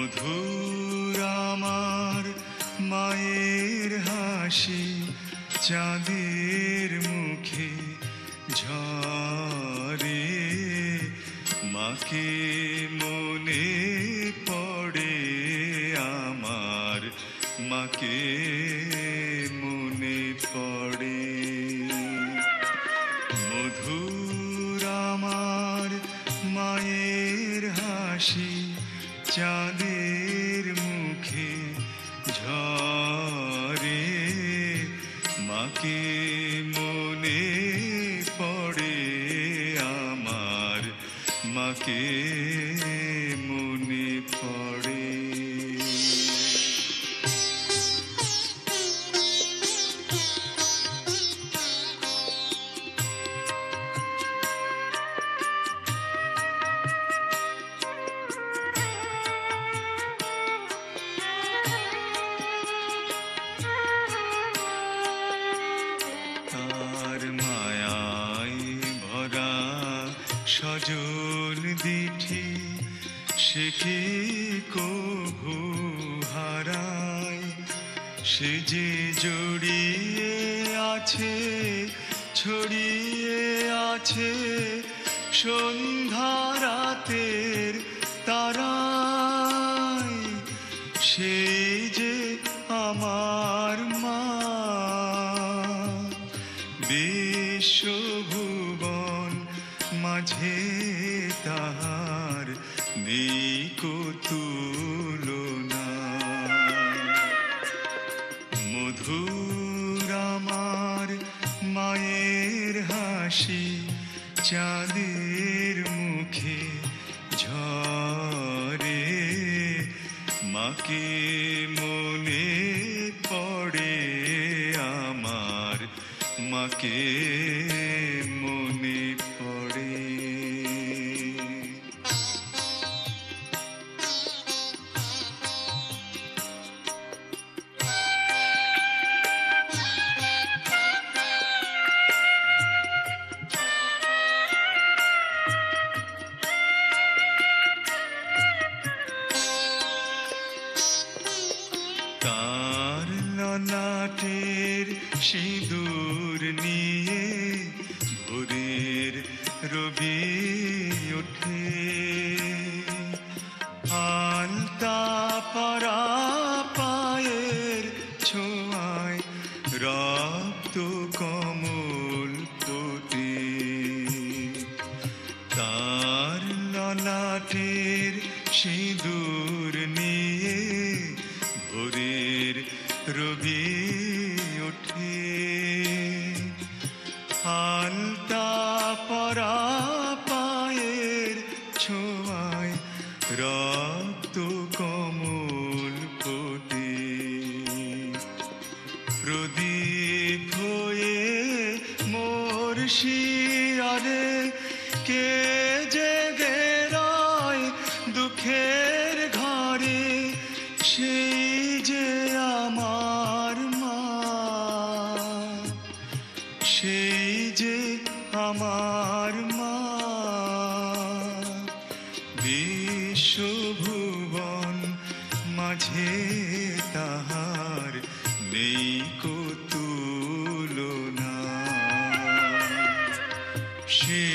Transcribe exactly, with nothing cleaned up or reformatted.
মধুর আমার মায়ের হাসি চাঁদের মুখে ঝরে, মাকে মনে পড়ে আমার, মাকে মনে পড়ে। মধুর আমার মায়ের হাসি চাঁদের মুখে ঝরে, মাকে মনে পড়ে আমার, মাকে মনে পড়ে। তার মায়ায় ভরা সজল দিঠি সে কি কভু হারায়, সে যে জড়িয়ে আছে ছড়িয়ে আছে সন্ধ্যা রাতের তারায়, সেই যে আমার মা। বিশ্বভুবন মাঝে তাহার নেই কো তুলনা। মধুর আমার মায়ের হাসি চাঁদের মুখে ঝরে, মাকে মনে পড়ে আমার, মাকে মনে পড়ে। তার ললাটের সিঁদুর নিয়ে ভোরের রবি ওঠে, আলতা পরা পায়ের ছোঁয়ায় রক্ত কমল ফোটে। তার ললাটের সিঁদুর নিয়ে ভোরের রবি ওঠে, আলতা পরা পায়ের ছোঁয়ায় রক্ত কমল ফোটে। প্রদীপ হয়ে মোর শিয়রে কে জেগে রয় দুঃখের ঘরে, সেই যে আমার মা, সেই যে আমার মা। বিশ্বভুবন মাঝে তাহার নেই কো তুলনা। সে